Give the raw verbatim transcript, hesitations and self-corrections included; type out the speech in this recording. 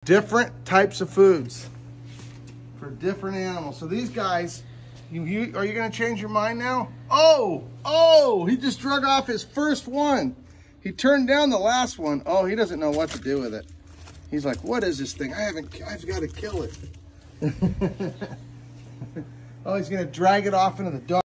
different types of foods for different animals. So these guys, you, you are you gonna change your mind now? Oh, oh, he just drug off his first one. He turned down the last one. Oh, he doesn't know what to do with it. He's like, what is this thing? I haven't, I've got to kill it. Oh, he's gonna drag it off into the dog.